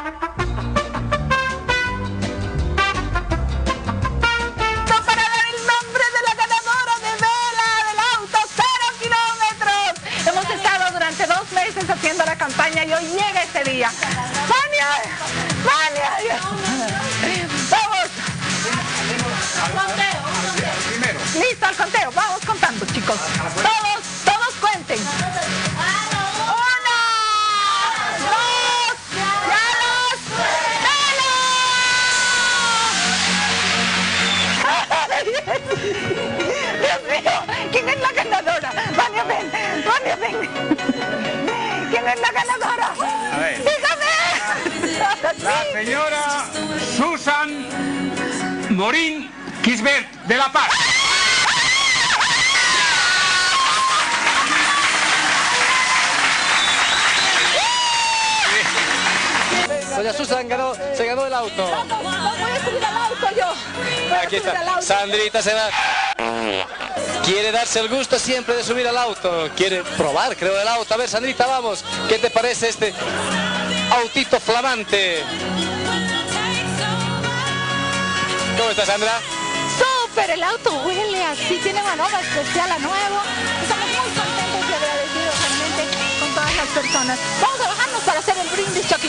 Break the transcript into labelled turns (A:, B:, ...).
A: Para dar el nombre de la ganadora de vela del auto 0 kilómetros. Hemos estado durante 2 meses haciendo la campaña y hoy llega ese día. ¡Vania! ¡Vania! ¡Vamos! Listo, al conteo. Vamos contando, chicos. Todos cuenten. 1, 2, ¡Dios mío! ¿Quién es la ganadora? Vania, ven. Vania, ven. ¿Quién es la ganadora?
B: A ver.
A: ¡Dígame!
B: La señora Susan Morín Quisbert de La Paz.
C: Doña Susan se ganó el auto.
A: No voy a subir al auto yo.
C: Aquí está. Sandrita se da. Quiere darse el gusto siempre de subir al auto. Quiere probar, creo, el auto. A ver, Sandrita, vamos. ¿Qué te parece este autito flamante? ¿Cómo está, Sandra?
A: Súper, el auto huele así, tiene manobra especial a nuevo. Estamos muy contentos y agradecidos realmente con todas las personas. Vamos a bajarnos para hacer el brindis.